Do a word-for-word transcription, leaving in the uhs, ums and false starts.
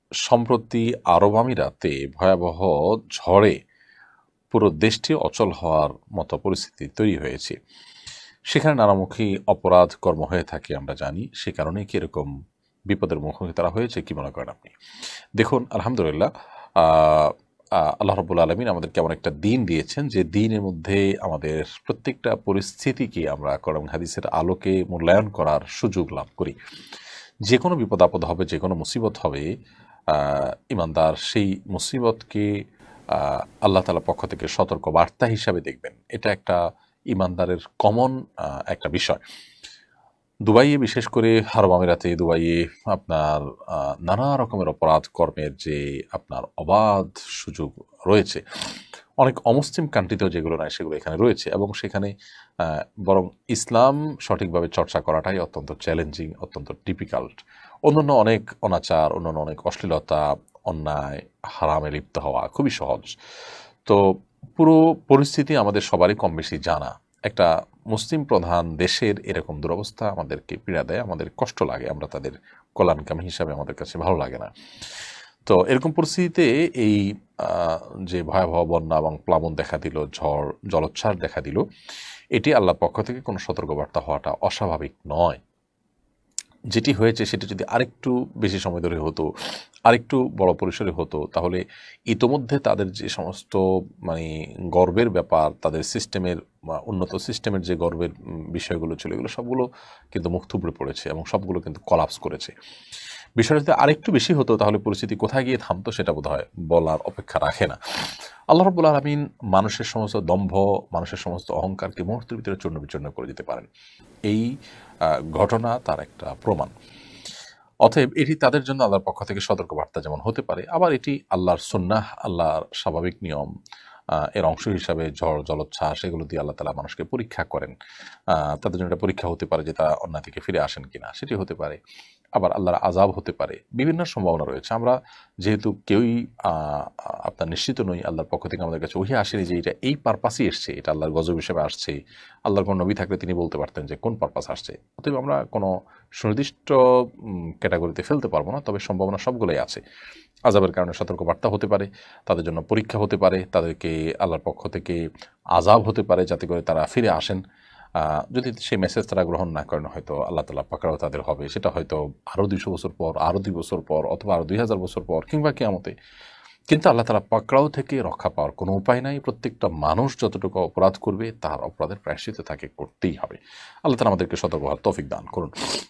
সম্প্রতি আরব আমিরাতে ভয়াবহ ঝড়ে পুরো দেশটি অচল হওয়ার মতো পরিস্থিতি তৈরি হয়েছে। সেখানে নানামুখী অপরাধ কর্ম হয়ে থাকে আমরা জানি। সে কারণে কি এরকম বিপদের মুখোমুখি তারা হয়েছে, কি মনে করেন আপনি? দেখুন, আলহামদুলিল্লাহ, আহ, আহ, আল্লাহ রব্বুল আলমিন আমাদেরকে এমন একটা দিন দিয়েছেন যে দিনের মধ্যে আমাদের প্রত্যেকটা পরিস্থিতিকে আমরা কোরআন হাদিসের আলোকে মূল্যায়ন করার সুযোগ লাভ করি। যে কোনো বিপদ আপদ হবে, যে কোনো মুসিবত হবে, আহ, ইমানদার সেই মুসিবতকে আহ, আল্লাহ তাআলার পক্ষ থেকে সতর্ক বার্তা হিসাবে দেখবেন। এটা একটা ইমানদারের কমন একটা বিষয়। দুবাইয়ে, বিশেষ করে আরব আমিরাতে, দুবাইয়ে আপনার আহ, নানা রকমের অপরাধ কর্মের যে আপনার অবাধ সুযোগ রয়েছে। অনেক অমুসলিম কান্ট্রিতেও যেগুলো নয় সেগুলো এখানে রয়েছে, এবং সেখানে আহ, বরং ইসলাম সঠিকভাবে চর্চা করাটাই অত্যন্ত চ্যালেঞ্জিং, অত্যন্ত ডিফিকাল্ট। অন্যান্য অনেক অনাচার, অন্যান্য অনেক অশ্লীলতা, অন্যায়, হারামে লিপ্ত হওয়া খুবই সহজ। তো পুরো পরিস্থিতি আমাদের সবারই কম বেশি জানা। একটা মুসলিম প্রধান দেশের এরকম দুরবস্থা আমাদেরকে পীড়া দেয়, আমাদের কষ্ট লাগে, আমরা তাদের কল্যাণকামী হিসাবে আমাদের কাছে ভালো লাগে না। তো এরকম পরিস্থিতিতে এই আহ, যে ভয়াবহ বন্যা এবং প্লাবন দেখা দিল, ঝড় জলোচ্ছ্বাস দেখা দিল, এটি আল্লাহর পক্ষ থেকে কোনো সতর্কবার্তা হওয়াটা অস্বাভাবিক নয়। যেটি হয়েছে সেটা যদি আরেকটু বেশি সময় ধরে হতো, আরেকটু বড় পরিসরে হতো, তাহলে ইতোমধ্যে তাদের যে সমস্ত মানে গর্বের ব্যাপার, তাদের সিস্টেমের বা উন্নত সিস্টেমের যে গর্বের উম, বিষয়গুলো ছিল, এগুলো সবগুলো কিন্তু মুখ থুবড়ে পড়েছে এবং সবগুলো কিন্তু কলাপস করেছে। বিষয়টা যদি আরেকটু বেশি হতো তাহলে পরিস্থিতি কোথায় গিয়ে থামতো সেটা বোধহয় বলার অপেক্ষা রাখে না। আল্লাহ রাব্বুল আলামিন মানুষের সমস্ত দম্ভ, মানুষের সমস্ত অহংকারকে মুহূর্তের ভিতরে চূর্ণ বিচূর্ণ করে দিতে পারেন। এই আহ, ঘটনা তার একটা প্রমাণ। অতএব এটি তাদের জন্য আল্লাহর পক্ষ থেকে সতর্কবার্তা যেমন হতে পারে, আবার এটি আল্লাহর সুন্নাহ, আল্লাহর স্বাভাবিক নিয়ম। আহ, এর অংশ হিসাবে ঝড় জলোচ্ছ্বাস এগুলো দিয়ে আল্লাহ তালা মানুষকে পরীক্ষা করেন। আহ, তাদের জন্য একটা পরীক্ষা হতে পারে যে তারা অন্যায় থেকে ফিরে আসেন কিনা, সেটি হতে পারে। আবার আল্লাহর আযাব হতে পারে, বিভিন্ন সম্ভাবনা রয়েছে। আমরা যেহেতু কেউই আহ, আপনার নিশ্চিত নই, আল্লাহর পক্ষ থেকে আমাদের কাছে ওহি আসেনি যে এটা এই পারপাসই এসছে, এটা আল্লাহর গজব হিসেবে আসছে। আল্লাহর কোনো নবী থাকলে তিনি বলতে পারতেন যে কোন পারপাস আসছে। অতএব আমরা কোনো সুনির্দিষ্ট ক্যাটাগরিতে ফেলতে পারবো না, তবে সম্ভাবনা সবগুলোই আছে। আযাবের কারণে সতর্কবার্তা হতে পারে, তাদের জন্য পরীক্ষা হতে পারে, তাদেরকে আল্লাহর পক্ষ থেকে আযাব হতে পারে যাতে করে তারা ফিরে আসেন। আহ, যদি সেই মেসেজ তারা গ্রহণ না করেন, হয়তো আল্লাহ তাআলা পাকড়াও তাদের হবে। সেটা হয়তো আরও দুইশো বছর পর, আরও দুই বছর পর, অথবা আরও দুই হাজার বছর পর, কিংবা কিয়ামতে। কিন্তু আল্লাহ তাআলা পাকড়াও থেকে রক্ষা পাওয়ার কোনো উপায় নাই। প্রত্যেকটা মানুষ যতটুকু অপরাধ করবে তার অপরাধের প্রায়শ্চিত্ত তাকে করতেই হবে। আল্লাহ তাআলা আমাদেরকে সতর্ক হওয়ার তৌফিক দান করুন।